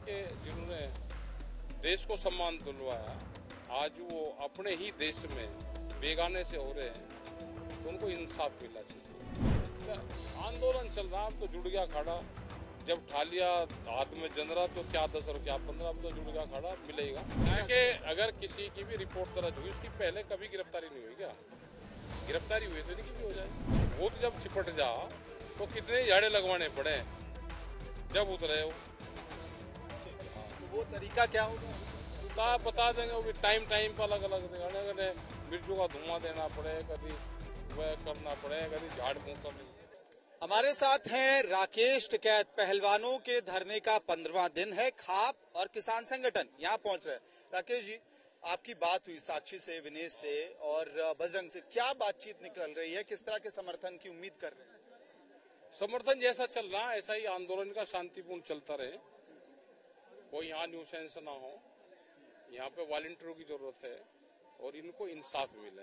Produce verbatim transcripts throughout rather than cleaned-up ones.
कि जिन्होंने देश को सम्मान दिलवाया, आज वो अपने ही देश में बेगाने से हो रहे हैं, तो उनको इंसाफ मिलना चाहिए। आंदोलन चल रहा, अब तो जुड़ गया खड़ा, जब ठा लिया हाथ में जनरा तो क्या दस और क्या पंद्रह, अब तो जुड़ गया खड़ा, मिलेगा। कि अगर किसी की भी रिपोर्ट दर्ज हुई, उसकी पहले कभी गिरफ्तारी नहीं हुई क्या? गिरफ्तारी हुई तो नहीं हो जाए। भूत जब छिपट जा तो कितने झाड़े लगवाने पड़े जब उतरे हो। तो वो तरीका क्या होगा बता देंगे, वो भी टाइम टाइम पर अलग अलग देंगे। मिर्चों का धुआं देना पड़े, कभी वह करना पड़े, कभी झाड़ फूंक करनी। हमारे साथ हैं राकेश टिकैत। पहलवानों के धरने का पंद्रहवां दिन है। खाप और किसान संगठन यहाँ पहुंच रहे हैं। राकेश जी, आपकी बात हुई साक्षी से, विनेश से और बजरंग से, क्या बातचीत निकल रही है? किस तरह के समर्थन की उम्मीद कर रहे हैं? समर्थन जैसा चल रहा है ऐसा ही आंदोलन का शांतिपूर्ण चलता रहे, कोई यहाँ न्यूसेंस ना हो। यहाँ पे वॉलंटियरों की जरूरत है और इनको इंसाफ मिले।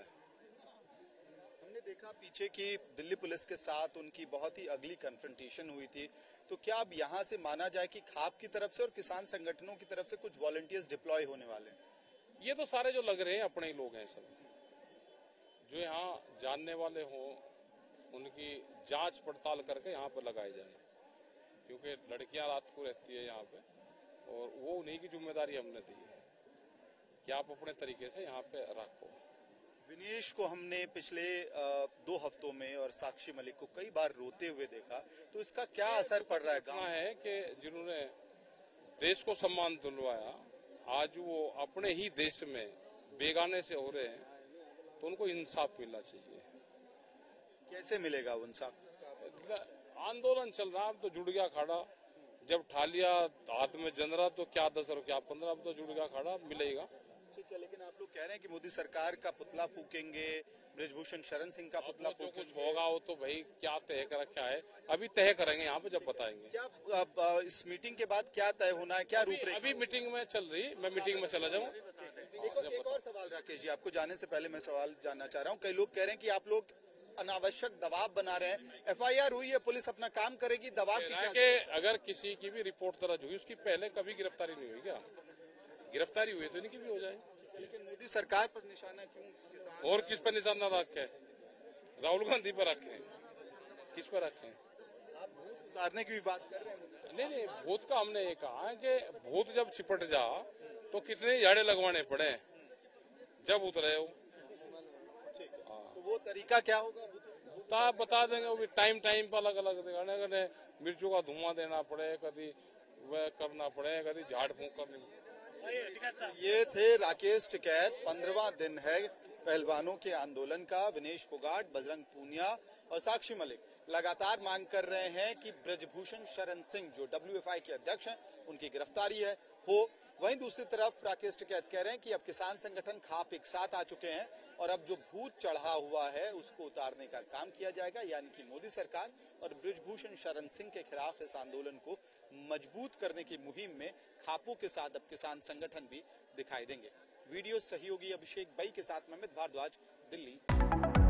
हमने देखा पीछे की दिल्ली पुलिस के साथ उनकी बहुत ही अगली कन्फ्रंटेशन हुई थी, तो क्या अब यहाँ से माना जाए कि खाप की तरफ से और किसान संगठनों की तरफ से कुछ वॉलंटियर्स डिप्लॉय होने वाले हैं? ये तो सारे जो लग रहे हैं अपने ही लोग हैं सब, जो यहाँ जानने वाले हों उनकी जांच पड़ताल करके यहाँ पर लगाए जाए, क्योंकि लड़कियां रात को रहती है यहाँ पे और वो उन्हीं की जिम्मेदारी हमने दी है कि आप अपने तरीके से यहाँ पे रखो। विनेश को हमने पिछले दो हफ्तों में और साक्षी मलिक को कई बार रोते हुए देखा, तो इसका क्या असर पड़ रहा है? कहा है कि जिन्होंने देश को सम्मान दिलवाया, आज वो अपने ही देश में बेगाने से हो रहे हैं, तो उनको इंसाफ मिलना चाहिए। कैसे मिलेगा वो इंसाफ? आंदोलन चल रहा, अब तो जुड़ गया खड़ा, जब ठा लिया हाथ में जनरा तो क्या दस और क्या पंद्रह, अब तो जुड़ गया खड़ा, मिलेगा। ठीक है, लेकिन आप लोग कह रहे हैं कि मोदी सरकार का पुतला फूकेंगे, ब्रजभूषण शरण सिंह का पुतला फूकेंगे। तो कुछ होगा वो तो भाई क्या तय कर रखा है, अभी तय करेंगे यहाँ पे, जब बताएंगे। क्या अब इस मीटिंग के बाद क्या तय होना है, क्या रूपरेखा? अभी मीटिंग में चल रही, मैं मीटिंग में चला जाऊँ। एक और सवाल राकेश जी, आपको जाने से पहले मैं सवाल जानना चाह रहा हूँ। कई लोग कह रहे हैं कि आप लोग अनावश्यक दबाव बना रहे हैं। एफ आई आर हुई है, पुलिस अपना काम करेगी, दबाव की क्या? अगर किसी की भी रिपोर्ट दर्ज हुई, उसकी पहले कभी गिरफ्तारी नहीं हुई क्या? गिरफ्तारी हुई तो इनकी भी हो जाए। लेकिन मोदी सरकार पर निशाना क्यों? किसान और किस पर निशाना रखे? राहुल गांधी पर रखे, किस पर रखे? आप भूत उतारने की भी बात कर रहे हैं? नहीं नहीं, भूत का हमने ये कहा है कि भूत जब छिपट जा तो कितने झाड़े लगवाने पड़े जब उतरे हो। तो वो तरीका क्या होगा? बता, बता देंगे, वो भी टाइम टाइम पर अलग अलग देंगे। मिर्चों का धुआं देना पड़े, कभी वह करना पड़े, कभी झाड़ फूंक करनी। ये थे राकेश टिकैत। पंद्रहवां दिन है पहलवानों के आंदोलन का। विनेश फोगाट, बजरंग पूनिया और साक्षी मलिक लगातार मांग कर रहे हैं कि ब्रजभूषण शरण सिंह जो डब्ल्यू एफ आई के अध्यक्ष हैं, उनकी गिरफ्तारी है हो। वहीं दूसरी तरफ राकेश टिकैत कह रहे हैं कि अब किसान संगठन खाप एक साथ आ चुके हैं और अब जो भूत चढ़ा हुआ है उसको उतारने का काम किया जाएगा, यानी कि मोदी सरकार और ब्रजभूषण शरण सिंह के खिलाफ इस आंदोलन को मजबूत करने की मुहिम में खापों के साथ अब किसान संगठन भी दिखाई देंगे। वीडियो सहयोगी अभिषेक बई के साथ मैं अमित भारद्वाज, दिल्ली।